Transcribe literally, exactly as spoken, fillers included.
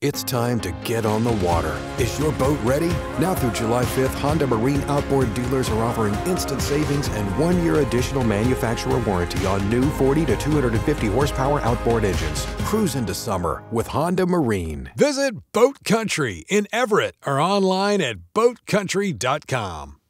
It's time to get on the water. Is your boat ready? Now through July fifth, Honda Marine Outboard dealers are offering instant savings and one-year additional manufacturer warranty on new forty to two hundred fifty horsepower outboard engines. Cruise into summer with Honda Marine. Visit Boat Country in Everett or online at boat country dot com.